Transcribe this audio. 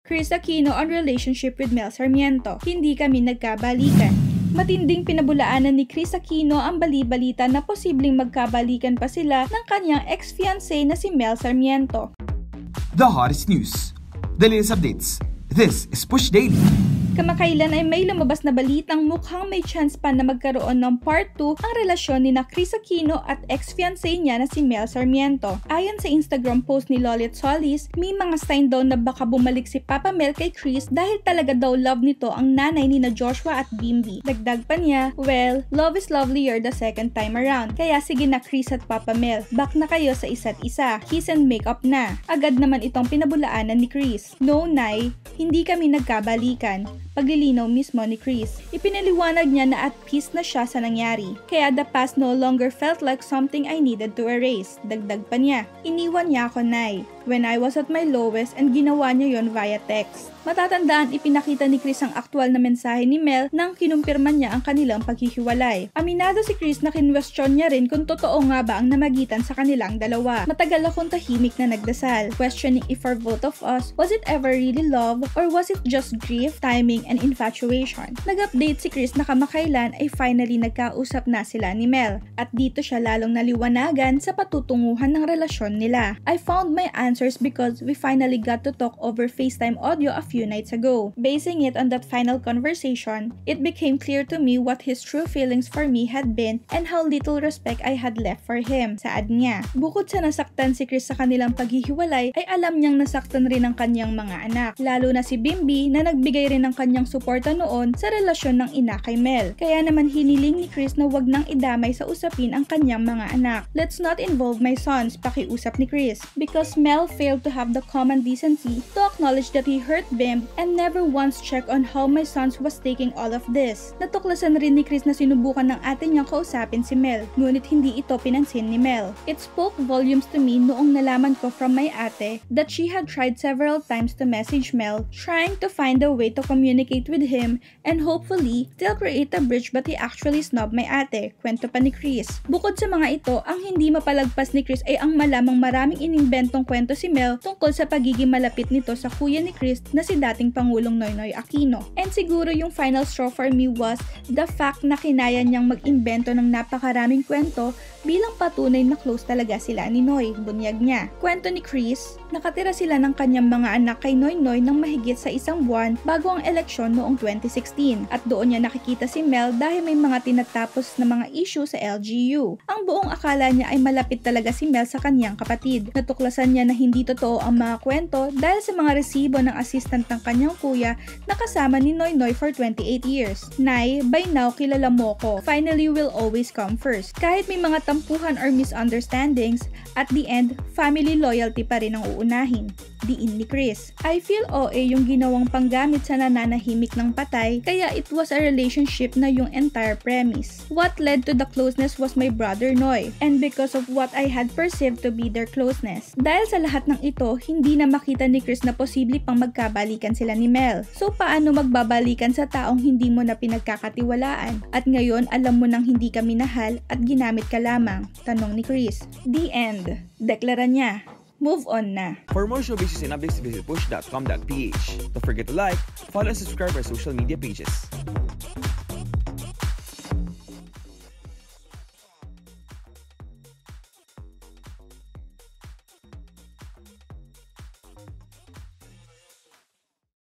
Kris Aquino on relationship with Mel Sarmiento. Hindi kami nagkabalikan. Matinding pinabulaanan ni Kris Aquino ang bali-balita na posibleng magkabalikan pa sila ng kanyang ex-fiancé na si Mel Sarmiento. The hottest news, the latest updates. This is Push Daily. Kamakailan ay may lumabas na balitang mukhang may chance pa na magkaroon ng part 2 ang relasyon ni Kris Aquino at ex-fiancé niya na si Mel Sarmiento. Ayon sa Instagram post ni Lolit Solis, may mga sign daw na baka bumalik si Papa Mel kay Kris dahil talaga daw love nito ang nanay ni Joshua at Bimbi. Dagdag pa niya, well, love is lovelier the second time around. Kaya sige na Kris at Papa Mel, back na kayo sa isa't isa. Kiss and make up na. Agad naman itong pinabulaanan ni Kris. No, Nay, hindi kami nagkabalikan. Paglilinaw mismo ni Kris. Ipinaliwanag niya na at peace na siya sa nangyari. Kaya the past no longer felt like something I needed to erase. Dagdag pa niya, iniwan niya ako, Nay, when I was at my lowest and ginawa niya yon via text. Matatandaan, ipinakita ni Kris ang aktual na mensahe ni Mel nang kinumpirma niya ang kanilang paghihiwalay. Aminado si Kris na kinwestiyon niya rin kung totoo nga ba ang namagitan sa kanilang dalawa. Matagal akong tahimik na nagdasal, questioning if our both of us, was it ever really love or was it just grief, timing, and infatuation? Nag-update si Kris na kamakailan ay finally nagkausap na sila ni Mel at dito siya lalong naliwanagan sa patutunguhan ng relasyon nila. I found my answers because we finally got to talk over FaceTime audio a few nights ago. Basing it on that final conversation, it became clear to me what his true feelings for me had been and how little respect I had left for him, saad niya. Bukod sa nasaktan si Kris sa kanilang paghihiwalay, ay alam niyang nasaktan rin ang kanyang mga anak, lalo na si Bimbi na nagbigay rin ng kanyang suporta noon sa relasyon ng ina kay Mel. Kaya naman hiniling ni Kris na wag nang idamay sa usapin ang kanyang mga anak. Let's not involve my sons, pakiusap ni Kris, because Mel failed to have the common decency to acknowledge that he hurt Bim and never once checked on how my sons was taking all of this. Natuklasan rin ni Kris na sinubukan ng ate niyang kausapin si Mel, ngunit hindi ito pinansin ni Mel. It spoke volumes to me noong nalaman ko from my ate that she had tried several times to message Mel, trying to find a way to communicate with him and hopefully still create a bridge, but he actually snubbed my ate, kwento pa ni Kris. Bukod sa mga ito, ang hindi mapalagpas ni Kris ay ang malamang maraming inimbentong kwento si Mel tungkol sa pagiging malapit nito sa kuya ni Kris na si dating Pangulong Noynoy Aquino. And siguro yung final straw for me was the fact na kinaya niyang mag-imbento ng napakaraming kwento bilang patunay na close talaga sila ni Noy, bunyag niya. Kwento ni Kris, nakatira sila ng kanyang mga anak kay Noynoy ng mahigit sa isang buwan bago ang eleksyon noong 2016 at doon niya nakikita si Mel dahil may mga tinatapos na mga issue sa LGU. Ang buong akala niya ay malapit talaga si Mel sa kanyang kapatid. Natuklasan niya na hindi totoo ang mga kwento dahil sa mga resibo ng assistant ng kanyang kuya na kasama ni Noynoy for 28 years. Nay, by now kilala mo ko. Finally will always come first. Kahit may mga tampuhan or misunderstandings, at the end, family loyalty pa rin ang uunahin. Diin ni Kris. I feel OA yung ginawang panggamit sa nananahimik ng patay, kaya it was a relationship na yung entire premise. What led to the closeness was my brother Noy, and because of what I had perceived to be their closeness. Dahil sa lahat ng ito, hindi na makita ni Kris na posible pang magkabalikan sila ni Mel. So paano magbabalikan sa taong hindi mo na pinagkakatiwalaan? At ngayon alam mo nang hindi ka minahal at ginamit ka lamang? Tanong ni Kris. The end. Deklara niya. Move on na. For more showbiz and updates, visit push.com.ph. Don't forget to like, follow, and subscribe our social media pages.